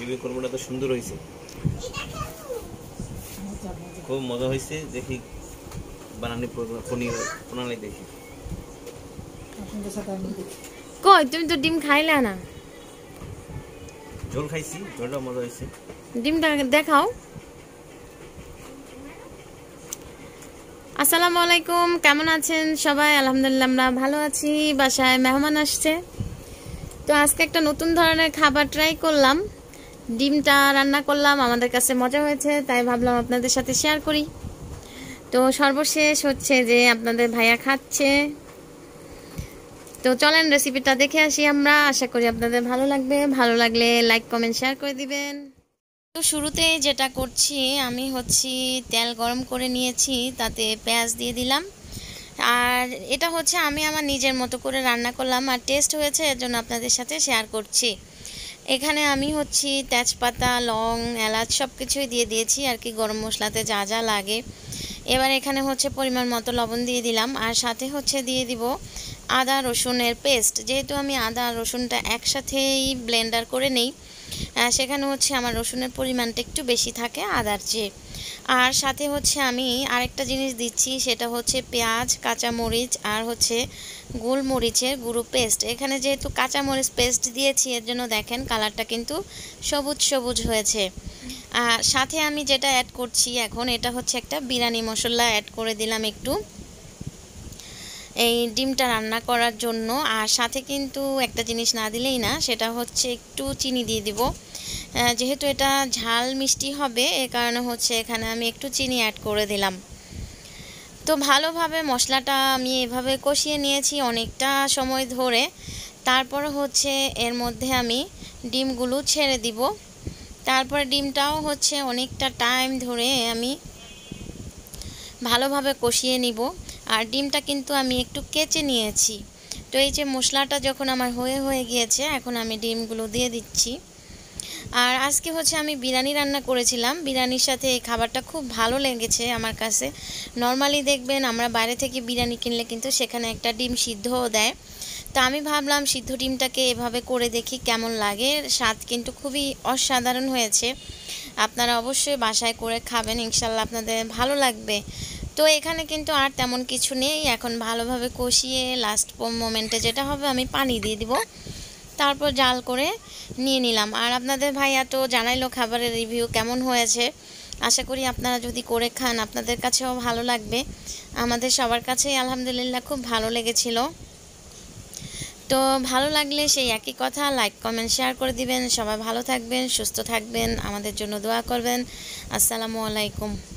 ডিমের কোরমাটা তো সুন্দর হয়েছে, খুব মজা হয়েছে। দেখি বানানি প্রণালী দেখি। কই তুমি তো ডিম খাইলা না? ঝোল খাইছি, ঝোলটা মজা হয়েছে। ডিমটা দেখাও। আসসালামু আলাইকুম, কেমন আছেন সবাই? আলহামদুলিল্লাহ আমরা ভালো আছি। বাসায় মেহমান আসছে, তো আজকে একটা নতুন ধরনের খাবার ট্রাই করলাম। ডিমটা রান্না করলাম, আমাদের কাছে মজা হয়েছে, তাই ভাবলাম আপনাদের সাথে শেয়ার করি। তো সর্বশেষ হচ্ছে যে আপনাদের ভাইয়া খাচ্ছে। তো চলেন রেসিপিটা দেখে আসি আমরা। আশা করি আপনাদের ভালো লাগবে, ভালো লাগলে লাইক কমেন্ট শেয়ার করে দিবেন। তো শুরুতে যেটা করছি আমি হচ্ছে তেল গরম করে নিয়েছি, তাতে পেঁয়াজ দিয়ে দিলাম। আর এটা হচ্ছে আমি আমার নিজের মতো করে রান্না করলাম, আর টেস্ট হয়েছে এর জন্য আপনাদের সাথে শেয়ার করছি। এখানে আমি হচ্ছে তেজপাতা, লং, এলাচ সব কিছুই দিয়ে দিয়েছি আর কি, গরম মশলাতে যা যা লাগে। এবার এখানে হচ্ছে পরিমাণ মতো লবণ দিয়ে দিলাম, আর সাথে হচ্ছে দিয়ে দিব আদা রসুনের পেস্ট। যেহেতু আমি আদা রসুনটা একসাথেই ব্লেন্ডার করে নেই, সেখানে হচ্ছে আমার রসুনের পরিমাণটা একটু বেশি থাকে আদার চেয়ে। আর সাথে হচ্ছে আমি আরেকটা জিনিস দিচ্ছি, সেটা হচ্ছে পেঁয়াজ, কাঁচামরিচ আর হচ্ছে গোলমরিচের গুঁড়ো পেস্ট। এখানে যেহেতু কাঁচামরিচ পেস্ট দিয়েছি এর জন্য দেখেন কালারটা কিন্তু সবুজ সবুজ হয়েছে। আর সাথে আমি যেটা অ্যাড করছি এখন, এটা হচ্ছে একটা বিরিয়ানি মশলা অ্যাড করে দিলাম একটু এই ডিমটা রান্না করার জন্য। আর সাথে কিন্তু একটা জিনিস না দিলেই না, সেটা হচ্ছে একটু চিনি দিয়ে দিব। যেহেতু এটা ঝাল মিষ্টি হবে এ কারণে হচ্ছে এখানে আমি একটু চিনি অ্যাড করে দিলাম। তো ভালোভাবে মশলাটা আমি এভাবে কষিয়ে নিয়েছি অনেকটা সময় ধরে। তারপর হচ্ছে এর মধ্যে আমি ডিমগুলো ছেড়ে দিব। তারপরে ডিমটাও হচ্ছে অনেকটা টাইম ধরে আমি ভালোভাবে কষিয়ে নিব। আর ডিমটা কিন্তু আমি একটু কেচে নিয়েছি। তো এই যে মশলাটা যখন আমার হয়ে গিয়েছে, এখন আমি ডিমগুলো দিয়ে দিচ্ছি। আর আজকে হচ্ছে আমি বিরিয়ানি রান্না করেছিলাম, বিরিয়ানির সাথে এই খাবারটা খুব ভালো লেগেছে আমার কাছে। নর্মালি দেখবেন আমরা বাইরে থেকে বিরিয়ানি কিনলে কিন্তু সেখানে একটা ডিম সিদ্ধও দেয়। তো আমি ভাবলাম সিদ্ধ ডিমটাকে এভাবে করে দেখি কেমন লাগে। স্বাদ কিন্তু খুবই অসাধারণ হয়েছে। আপনারা অবশ্যই বাসায় করে খাবেন, ইনশাল্লাহ আপনাদের ভালো লাগবে। তো এখানে কিন্তু আর তেমন কিছু নেই, এখন ভালোভাবে কষিয়ে লাস্ট মোমেন্টে যেটা হবে আমি পানি দিয়ে দিব, তারপর জাল করে নিয়ে নিলাম। আর আপনাদের ভাইয়া তো জানাইলো খাবারের রিভিউ কেমন হয়েছে। আশা করি আপনারা যদি করে খান আপনাদের কাছেও ভালো লাগবে। আমাদের সবার কাছেই আলহামদুলিল্লাহ খুব ভালো লেগেছিল। তো ভালো লাগলে সেই একই কথা, লাইক কমেন্ট শেয়ার করে দিবেন। সবাই ভালো থাকবেন, সুস্থ থাকবেন, আমাদের জন্য দোয়া করবেন। আসসালামু আলাইকুম।